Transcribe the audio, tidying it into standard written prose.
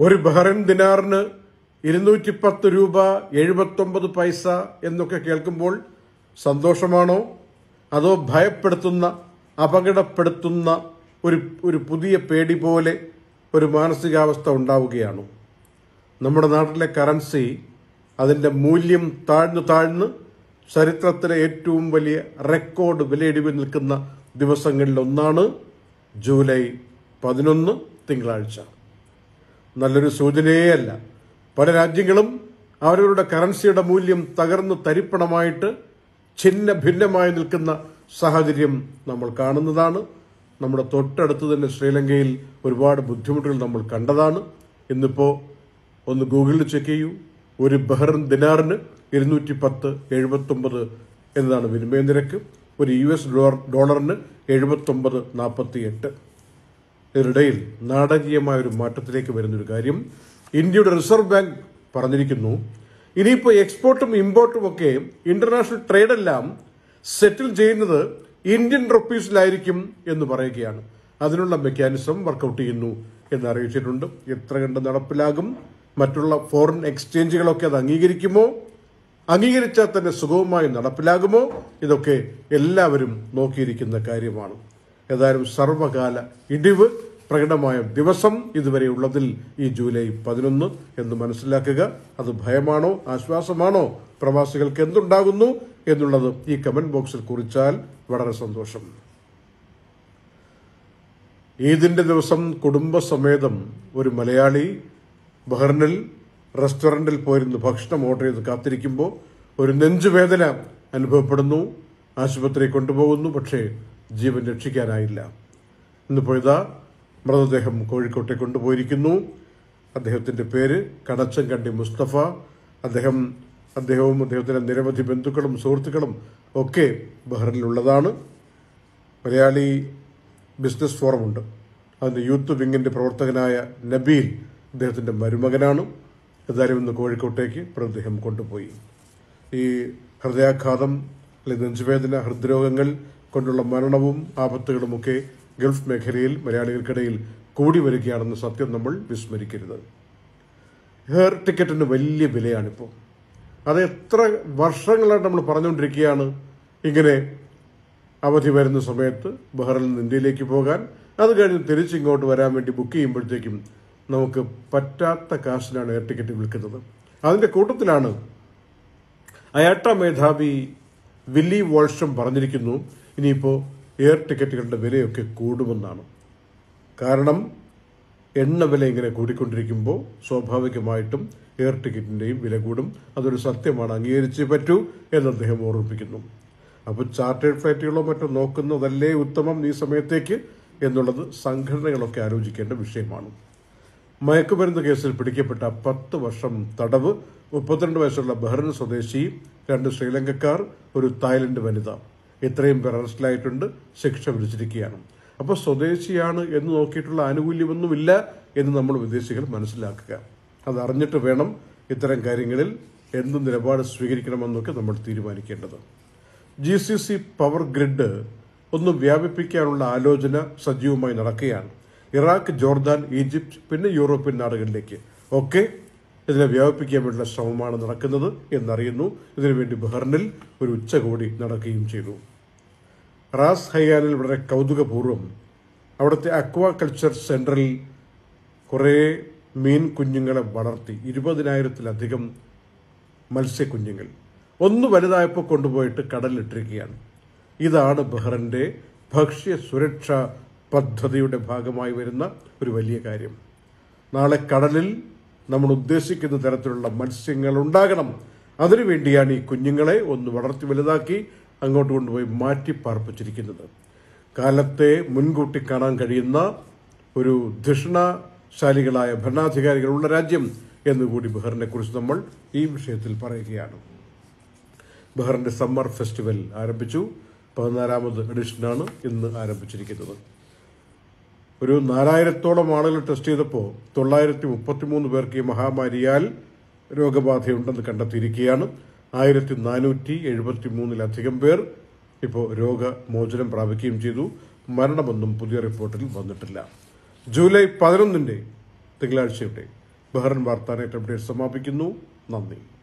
ഒരു ബഹ്റൈൻ ദിനാറിന് 210 രൂപ 79 പൈസ എന്നൊക്കെ കേൾക്കുമ്പോൾ സന്തോഷമാണോ അതോ ഭയപ്പെടുത്തുന്ന അപകടപ്പെടുത്തുന്ന ഒരു പുതിയ പേടി പോലെ ഒരു മാനസികാവസ്ഥ ഉണ്ടാവുകയാണോ? നമ്മുടെ നാട്ടിലെ കറൻസി അതിന്റെ മൂല്യം താഴ്ന്നു ചരിത്രത്തിലെ ഏറ്റവും വലിയ റെക്കോർഡ് വിലയിടിവ് നിൽക്കുന്ന ദിവസങ്ങളിലൊന്നാണ് ജൂലൈ 11 തിങ്കളാഴ്ച. നല്ലൊരു സൂചനയേ അല്ല. പല രാജ്യങ്ങളും അവരവരുടെ കറൻസിയുടെ മൂല്യം തകർന്നു തരിപ്പണമായിട്ട് ഛിന്ന ഭിന്നമായി നിൽക്കുന്ന സാഹചര്യം നമ്മൾ കാണുന്നതാണ്. നമ്മുടെ തൊട്ടടുത്ത് തന്നെ ശ്രീലങ്കയിൽ ഒരുപാട് ബുദ്ധിമുട്ടുകൾ നമ്മൾ കണ്ടതാണ്. ഇന്നിപ്പോൾ ഒന്ന് ഗൂഗിളിൽ ചെക്ക് ചെയ്യൂ. ഒരു ബഹ്റൈൻ ദിനാറിന് 210.79 എന്നതാണ് വിനിമയ നിരക്ക്. ഒരു US ഡോളറിന് 79.48. ഇതിനിടയിൽ നാടകീയമായ ഒരു മാറ്റത്തിലേക്ക് വരുന്നൊരു കാര്യം ഇന്ത്യയുടെ റിസർവ് ബാങ്ക് പറഞ്ഞിരിക്കുന്നു. ഇനിയിപ്പോൾ എക്സ്പോർട്ടും ഇമ്പോർട്ടും ഒക്കെ ഇന്റർനാഷണൽ ട്രേഡെല്ലാം സെറ്റിൽ ചെയ്യുന്നത് ഇന്ത്യൻ റുപ്പീസിലായിരിക്കും എന്ന് പറയുകയാണ്. അതിനുള്ള മെക്കാനിസം വർക്കൗട്ട് ചെയ്യുന്നു എന്ന് അറിയിച്ചിട്ടുണ്ട്. എത്ര കണ്ട് നടപ്പിലാകും? മറ്റുള്ള ഫോറിൻ എക്സ്ചേഞ്ചുകളൊക്കെ അത് അംഗീകരിക്കുമോ? അംഗീകരിച്ചാൽ തന്നെ സുഗമമായി നടപ്പിലാകുമോ? ഇതൊക്കെ എല്ലാവരും നോക്കിയിരിക്കുന്ന കാര്യമാണ്. ഏതായാലും സർവകാല ഇടിവ് പ്രകടമായ ദിവസം ഇതുവരെ ഉള്ളതിൽ ഈ ജൂലൈ 11 എന്ന് മനസ്സിലാക്കുക. അത് ഭയമാണോ ആശ്വാസമാണോ? പ്രവാസികൾക്ക് എന്തുണ്ടാകുന്നു എന്നുള്ളത് ഈ കമന്റ് ബോക്സിൽ കുറിച്ചാൽ വളരെ സന്തോഷം. ഈദിന്റെ ദിവസം കുടുംബസമേതം ഒരു മലയാളി ബഹ്റൈനിൽ റെസ്റ്റോറന്റിൽ പോയിരുന്ന് ഭക്ഷണം ഓർഡർ ചെയ്ത് കാത്തിരിക്കുമ്പോൾ ഒരു നെഞ്ചുവേദന അനുഭവപ്പെടുന്നു. ആശുപത്രി കൊണ്ടുപോകുന്നു. പക്ഷേ ജീവൻ രക്ഷിക്കാനായില്ല. ഇന്നിപ്പോൾ ഇതാ മൃതദേഹം കോഴിക്കോട്ടെ കൊണ്ടുപോയിരിക്കുന്നു. അദ്ദേഹത്തിന്റെ പേര് കടച്ചൻകണ്ടി മുസ്തഫ. അദ്ദേഹവും അദ്ദേഹത്തിന്റെ നിരവധി ബന്ധുക്കളും സുഹൃത്തുക്കളും ഒക്കെ ബഹ്റൈനിലുള്ളതാണ്. മലയാളി ബിസിനസ് ഫോറമുണ്ട്. അതിന്റെ യൂത്ത് വിങ്ങിന്റെ പ്രവർത്തകനായ നബീൽ അദ്ദേഹത്തിന്റെ മരുമകനാണ്. ഏതായാലും ഇന്ന് കോഴിക്കോട്ടേക്ക് മൃതദേഹം കൊണ്ടുപോയി. ഈ ഹൃദയാഘാതം അല്ലെങ്കിൽ നെഞ്ചുവേദന, ഹൃദ്രോഗങ്ങൾ കൊണ്ടുള്ള മരണവും ആപത്തുകളുമൊക്കെ ഗൾഫ് മേഖലയിൽ മലയാളികൾക്കിടയിൽ കൂടി വരികയാണെന്ന സത്യം നമ്മൾ വിസ്മരിക്കരുത്. എയർ ടിക്കറ്റിന് വലിയ വിലയാണിപ്പോൾ. അത് എത്ര വർഷങ്ങളായിട്ട് നമ്മൾ പറഞ്ഞുകൊണ്ടിരിക്കുകയാണ്. ഇങ്ങനെ അവധി വരുന്ന സമയത്ത് ബഹ്റൈനിൽ നിന്ന് ഇന്ത്യയിലേക്ക് പോകാൻ, അത് കഴിഞ്ഞ് തിരിച്ചിങ്ങോട്ട് വരാൻ വേണ്ടി ബുക്ക് ചെയ്യുമ്പോഴത്തേക്കും നമുക്ക് പറ്റാത്ത കാശിനാണ് എയർ ടിക്കറ്റ് വിൽക്കുന്നത്. അതിന്റെ കൂട്ടത്തിലാണ് അയാട്ട മേധാവി വില്ലി വോൾഷം പറഞ്ഞിരിക്കുന്നു ഇനിയിപ്പോൾ എയർ ടിക്കറ്റുകളുടെ വിലയൊക്കെ കൂടുമെന്നാണ്. കാരണം എണ്ണ വില ഇങ്ങനെ കൂടിക്കൊണ്ടിരിക്കുമ്പോൾ സ്വാഭാവികമായിട്ടും എയർ ടിക്കറ്റിന്റെയും വില കൂടും. അതൊരു സത്യമാണ്, അംഗീകരിച്ചേ പറ്റൂ എന്ന് അദ്ദേഹം ഓർമ്മിപ്പിക്കുന്നു. അപ്പോൾ ചാർട്ടേഡ് ഫ്ലൈറ്റുകളോ മറ്റോ നോക്കുന്നതല്ലേ ഉത്തമം ഈ സമയത്തേക്ക് എന്നുള്ളത് സംഘടനകളൊക്കെ ആലോചിക്കേണ്ട വിഷയമാണ്. മയക്കുമരുന്ന് കേസിൽ പിടിക്കപ്പെട്ട 10 വർഷം തടവ്, 32 വയസ്സുള്ള ബഹ്റൈൻ സ്വദേശി, 2 ശ്രീലങ്കക്കാർ, ഒരു തായ്ലൻഡ് വനിത, ഇത്രയും പേർ അറസ്റ്റിലായിട്ടുണ്ട്. ശിക്ഷ വിധിച്ചിരിക്കുകയാണ്. അപ്പോൾ സ്വദേശിയാണ് എന്ന് നോക്കിയിട്ടുള്ള ആനുകൂല്യമൊന്നുമില്ല എന്ന് നമ്മൾ വിദേശികൾ മനസ്സിലാക്കുക. അതറിഞ്ഞിട്ട് വേണം ഇത്തരം കാര്യങ്ങളിൽ എന്ത് നിലപാട് സ്വീകരിക്കണമെന്നൊക്കെ നമ്മൾ തീരുമാനിക്കേണ്ടത്. GCC പവർ ഗ്രിഡ് ഒന്ന് വ്യാപിപ്പിക്കാനുള്ള ആലോചന സജീവമായി നടക്കുകയാണ്. ഇറാഖ്, ജോർദാൻ, ഈജിപ്ത്, പിന്നെ യൂറോപ്യൻ നാടുകളിലേക്ക് ഒക്കെ ഇതിനെ വ്യാപിപ്പിക്കാൻ വേണ്ടിയുള്ള ശ്രമമാണ് നടക്കുന്നത് എന്നറിയുന്നു. ഇതിനുവേണ്ടി ബഹ്റൈനിൽ ഒരു ഉച്ചകോടി നടക്കുകയും ചെയ്തു. റാസ് ഹൈയാനിൽ വളരെ കൗതുകപൂർവ്വം അവിടുത്തെ അക്വാകൾച്ചർ സെന്ററിൽ കുറേ മീൻ കുഞ്ഞുങ്ങളെ വളർത്തി. 20,000-ലധികം മത്സ്യക്കുഞ്ഞുങ്ങൾ ഒന്ന് വലുതായപ്പോൾ കൊണ്ടുപോയിട്ട് കടലിലിട്ടിരിക്കുകയാണ്. ഇതാണ് ബഹ്റൈന്റെ ഭക്ഷ്യ സുരക്ഷാ പദ്ധതിയുടെ ഭാഗമായി വരുന്ന ഒരു വലിയ കാര്യം. നാളെ കടലിൽ നമ്മൾ ഉദ്ദേശിക്കുന്ന തരത്തിലുള്ള മത്സ്യങ്ങൾ ഉണ്ടാകണം. അതിനുവേണ്ടിയാണ് ഈ കുഞ്ഞുങ്ങളെ ഒന്ന് വളർത്തി വലുതാക്കി അങ്ങോട്ട് കൊണ്ടുപോയി മാറ്റി പാർപ്പിച്ചിരിക്കുന്നത്. കാലത്തെ മുൻകൂട്ടി കാണാൻ കഴിയുന്ന ഒരു ധിഷണശാലികളായ ഭരണാധികാരികളുള്ള രാജ്യം എന്നുകൂടി ബഹ്റൈനെ കുറിച്ച് നമ്മൾ ഈ വിഷയത്തിൽ പറയുകയാണ്. ബഹ്റൈന്റെ സമ്മർ ഫെസ്റ്റിവൽ ആരംഭിച്ചു. 14ാമത് എഡിഷനാണ് ഇന്ന് ആരംഭിച്ചിരിക്കുന്നത്. ഒരു 4000-ഓളം ആളുകൾ ടെസ്റ്റ് ചെയ്തപ്പോൾ 933 പേർക്ക് ഈ മഹാമാരിയാൽ രോഗബാധയുണ്ടെന്ന് കണ്ടെത്തിയിരിക്കുകയാണ്. 1473-ലധികം പേർ ഇപ്പോൾ രോഗമോചനം പ്രാപിക്കുകയും ചെയ്തു. മരണമൊന്നും പുതിയ റിപ്പോർട്ടിൽ വന്നിട്ടില്ല. ജൂലൈ 11 തിങ്കളാഴ്ചയുടെ ബഹ്റൈൻ വാർത്താ നെറ്റ് അപ്ഡേറ്റ് സമാപിക്കുന്നു. നന്ദി.